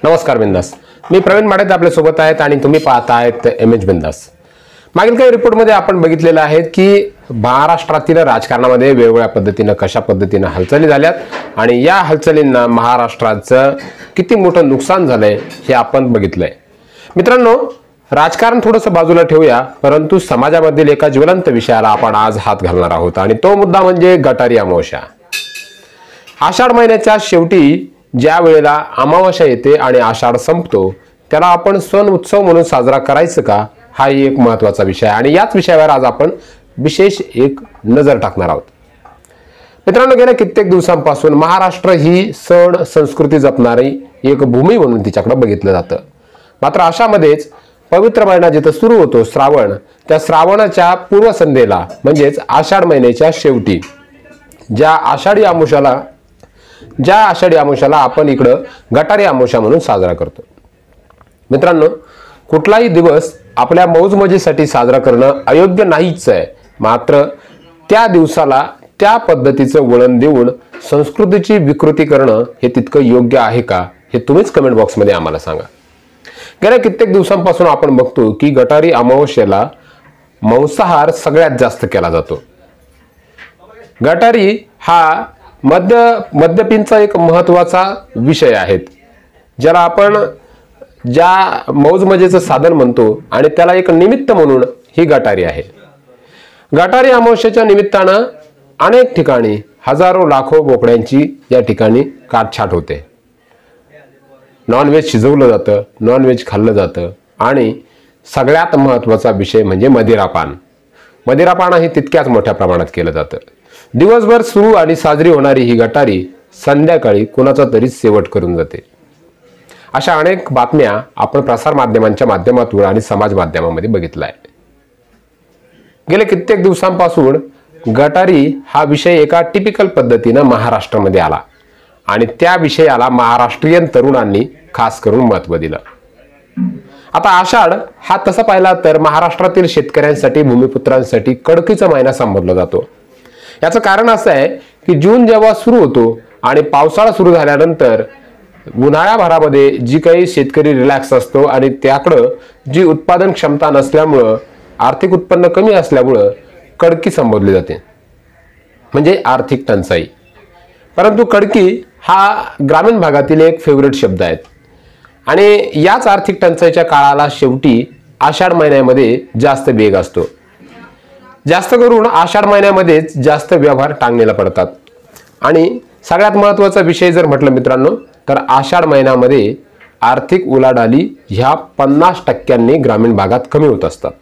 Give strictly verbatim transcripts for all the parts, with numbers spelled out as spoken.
नमस्कार बिंदास. मी प्रवीण माडेत आपल्या सोबत आहेत आणि तुम्ही पाहतायत एम एच बिंदास. मागील काही रिपोर्टमध्ये आपण बघितलेलं आहे की महाराष्ट्रातील राजकारणामध्ये वेगवेगळ्या पद्धतीने कशा पद्धतीने हालचाली झाल्यात आणि या हालचालींना महाराष्ट्राचं किती मोठं नुकसान झालंय हे आपण बघितलंय. मित्रांनो, राजकारण थोडंसं बाजूला ठेवूया, परंतु समाजामधील एका ज्वलंत विषयाला आपण आज हात घालणार आहोत आणि तो मुद्दा म्हणजे गटारी अमावस्या. आषाढ महिन्याच्या शेवटी ज्या वेळेला अमावस्या येते आणि आषाढ संपतो त्याला आपण सण उत्सव म्हणून साजरा करायचं का, हा एक महत्त्वाचा विषय आहे आणि याच विषयावर आज आपण विशेष एक नजर टाकणार आहोत. मित्रांनो, गेल्या कित्येक दिवसांपासून महाराष्ट्र ही सण संस्कृती जपणारी एक भूमी म्हणून तिच्याकडे बघितलं जातं. मात्र अशामध्येच पवित्र महिना जिथं सुरू होतो श्रावण, त्या श्रावणाच्या पूर्वसंध्येला म्हणजेच आषाढ महिन्याच्या शेवटी ज्या आषाढी अमावस्याला ज्या आषाढी अमावस्याला आपण इकडं गटारी अमावस्या म्हणून साजरा करतो. मित्रांनो, कुठलाही दिवस आपल्या मौजमजेसाठी साजरा करणं अयोग्य नाहीच आहे, मात्र त्या दिवसाला त्या पद्धतीचं वळण देऊन संस्कृतीची विकृती करणं हे तितकं योग्य आहे का, हे तुम्हीच कमेंट बॉक्समध्ये आम्हाला सांगा. गेल्या कित्येक दिवसांपासून आपण बघतो की गटारी अमावस्येला मांसाहार सगळ्यात जास्त केला जातो. गटारी हा मद्य मद्यपींचा एक महत्त्वाचा विषय आहे, ज्याला आपण ज्या मौजमजेचं साधन म्हणतो आणि त्याला एक निमित्त म्हणून ही गटारी आहे. गटारी अमावस्येच्या निमित्तानं अनेक ठिकाणी हजारो लाखो बोकड्यांची या ठिकाणी काटछाट होते. नॉनव्हेज शिजवलं जातं, नॉनव्हेज खाल्लं जातं आणि सगळ्यात महत्त्वाचा विषय म्हणजे मदिरापान. मदिरापानही तितक्याच मोठ्या प्रमाणात केलं जातं. दिवसभर सुरू आणि साजरी होणारी ही गटारी संध्याकाळी कुणाचा तरी शेवट करून जाते. अशा अनेक बातम्या आपण प्रसार माध्यमांच्या माध्यमातून आणि समाज माध्यमामध्ये बघितल्या आहे. गेल्या कित्येक दिवसांपासून गटारी हा विषय एका टिपिकल पद्धतीनं महाराष्ट्रामध्ये आला आणि त्या विषयाला महाराष्ट्रीयन तरुणांनी खास करून महत्त्व दिलं. आता आषाढ हा तसा पाहिला तर महाराष्ट्रातील शेतकऱ्यांसाठी, भूमिपुत्रांसाठी कडकीचा महिना संबोधला जातो. याचं कारण असं आहे की जून जेव्हा सुरू होतो आणि पावसाळा सुरू झाल्यानंतर उन्हाळ्याभरामध्ये जी काही शेतकरी रिलॅक्स असतो आणि त्याकडं जी उत्पादन क्षमता नसल्यामुळं, आर्थिक उत्पन्न कमी असल्यामुळं कडकी संबोधली जाते, म्हणजे आर्थिक टंचाई. परंतु कडकी हा ग्रामीण भागातील एक फेवरेट शब्द आहे आणि याच आर्थिक टंचाईच्या काळाला शेवटी आषाढ महिन्यामध्ये जास्त वेग असतो. जास्त करून आषाढ महिन्यामध्येच जास्त व्यवहार टांगणीला पडतात आणि सगळ्यात महत्त्वाचा विषय जर म्हटलं मित्रांनो तर आषाढ महिन्यामध्ये आर्थिक उलाढाली ह्या पन्नास टक्क्यांनी ग्रामीण भागात कमी होत असतात.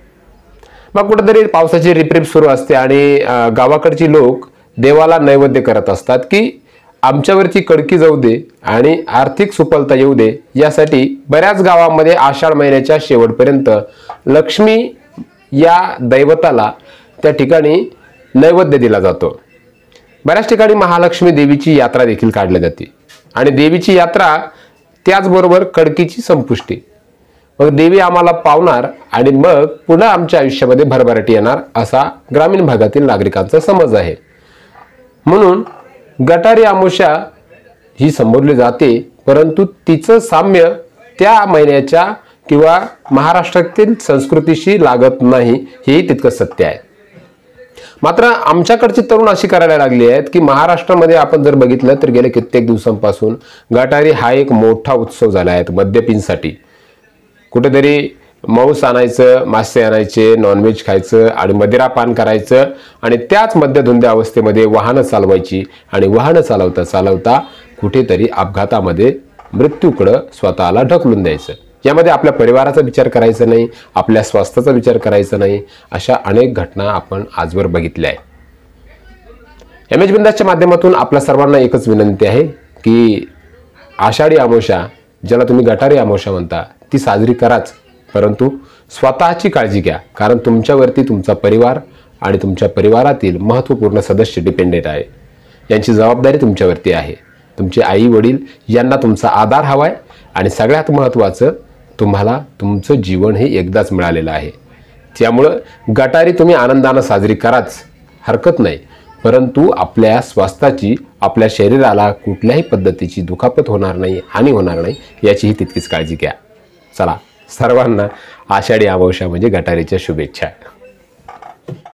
मग कुठेतरी पावसाची रिपरिप सुरू असते आणि गावाकडची लोक देवाला नैवेद्य करत असतात की आमच्यावरची कडकी जाऊ दे आणि आर्थिक सुफलता येऊ दे. यासाठी बऱ्याच गावांमध्ये आषाढ महिन्याच्या शेवटपर्यंत लक्ष्मी या दैवताला त्या ठिकाणी नैवेद्य दिला जातो. बऱ्याच ठिकाणी महालक्ष्मी देवीची यात्रा देखील काढली जाते आणि देवीची यात्रा त्याचबरोबर कडकीची संपुष्टी. मग देवी आम्हाला पावणार आणि मग पुन्हा आमच्या आयुष्यामध्ये भरभराटी येणार, असा ग्रामीण भागातील नागरिकांचा समज आहे. म्हणून गटारी अमावस्या ही संबोधली जाते, परंतु तिचं साम्य त्या महिन्याच्या किंवा महाराष्ट्रातील संस्कृतीशी लागत नाही, हेही तितकं सत्य आहे. मात्र आमच्याकडची तरुण अशी करायला लागली आहेत की महाराष्ट्रामध्ये आपण जर बघितलं तर गेल्या कित्येक दिवसांपासून गटारी हा एक मोठा उत्सव झाला आहे मद्यपींसाठी. कुठेतरी मांस आणायचं, मासे आणायचे, नॉनव्हेज खायचं आणि मदिरापान करायचं आणि त्याच मद्यधुंद्या अवस्थेमध्ये वाहनं चालवायची आणि वाहनं चालवता चालवता कुठेतरी अपघातामध्ये मृत्यूकडं स्वतःला ढकलून द्यायचं. यामध्ये आपल्या परिवाराचा विचार करायचा नाही, आपल्या स्वास्थ्याचा विचार करायचा नाही. अशा अनेक घटना आपण आजवर बघितल्या आहे. एम एच बिंदासच्या माध्यमातून आपल्या सर्वांना एकच विनंती आहे की आषाढी अमावस्या, ज्याला तुम्ही गटारी अमावस्या म्हणता, ती साजरी कराच, परंतु स्वतःची काळजी घ्या, कारण तुमच्यावरती तुमचा परिवार आणि तुमच्या परिवारातील महत्त्वपूर्ण सदस्य डिपेंडेंट आहे. यांची जबाबदारी तुमच्यावरती आहे. तुमचे आई वडील यांना तुमचा आधार हवा आहे आणि सगळ्यात महत्त्वाचं, तुम्हाला तुमचं जीवन हे एकदाच मिळालेलं आहे. त्यामुळं गटारी तुम्ही आनंदानं साजरी कराच, हरकत नाही, परंतु आपल्या स्वास्थ्याची, आपल्या शरीराला कुठल्याही पद्धतीची दुखापत होणार नाही, हानी होणार नाही याचीही तितकीच काळजी घ्या. चला, सर्वांना आषाढी अमावस्या म्हणजे गटारीच्या शुभेच्छा.